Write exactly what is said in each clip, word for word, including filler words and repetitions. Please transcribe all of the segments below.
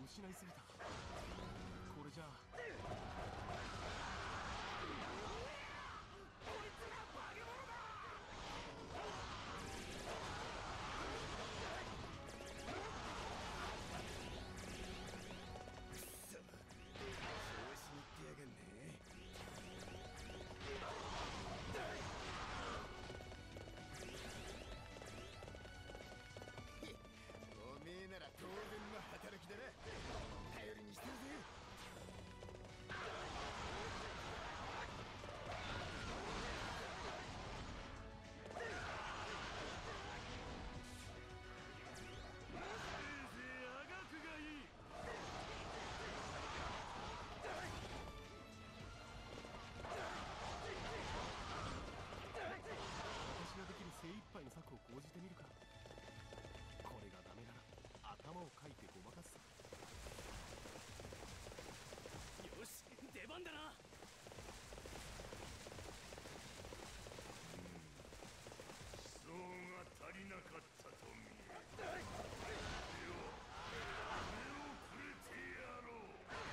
失いすぎた。これじゃあこいつら化け物だ。くそ、調子にってやがんね。おめえなら当然の働きだな。頼りにしてるぜ。せいぜいあがくがいい。私ができる精一杯の策を講じてみるか。これがダメなら頭をかいてごまかす。よし、出番だな。 思想が足りなかったと見える。では目をくれてやろう。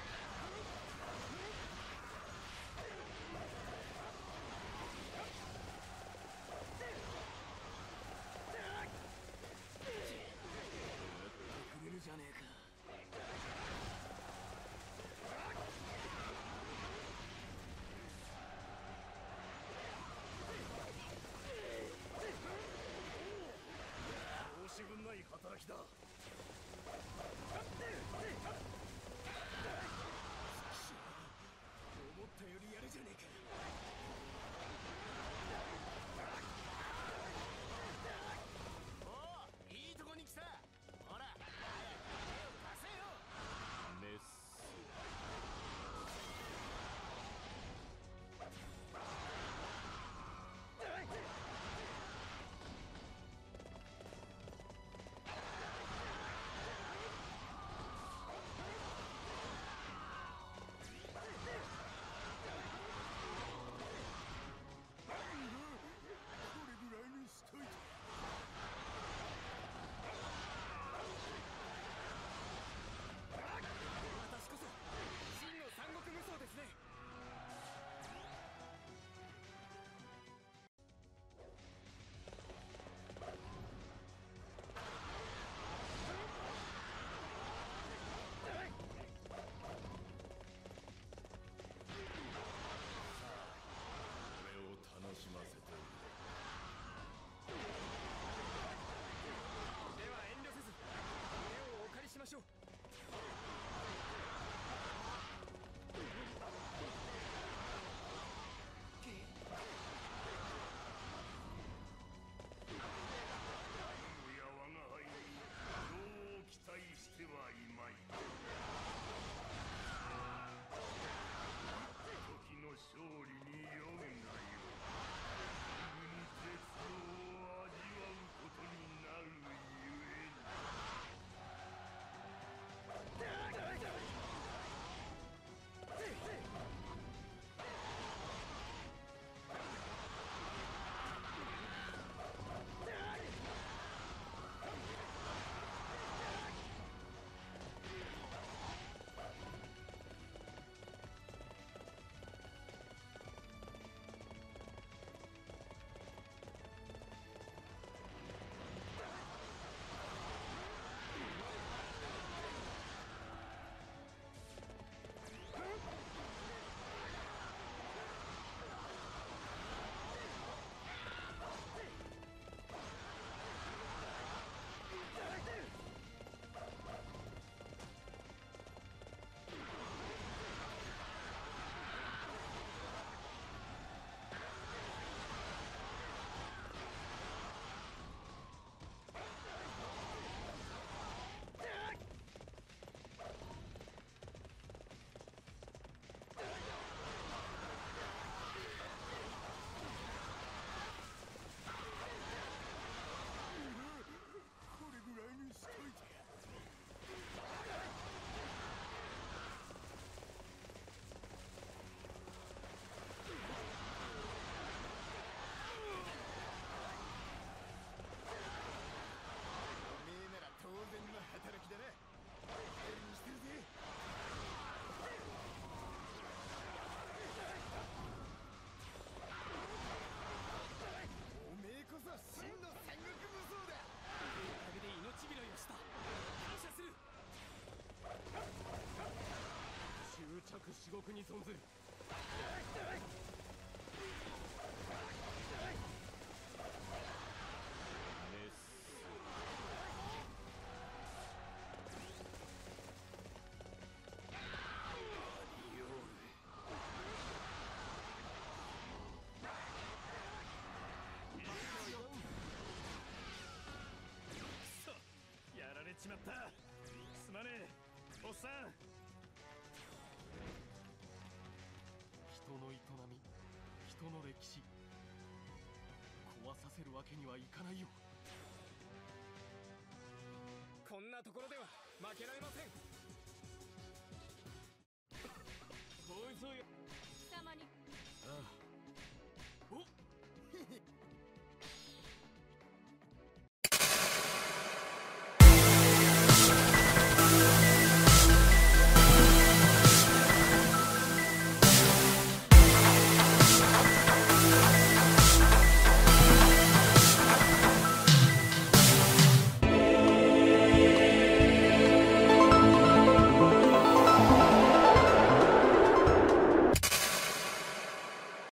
くれるじゃねえか。申し分ない働きだ。思ったよりやるじゃねえか。おお、いいとこに来た。ほら、早く手を貸せよ。メス力に存ずる。 やられちまった。すまねえおっさん。 人の営み、人の歴史、壊させるわけにはいかないよ。 こんなところでは負けられません。 こいつをよ。 貴様にああ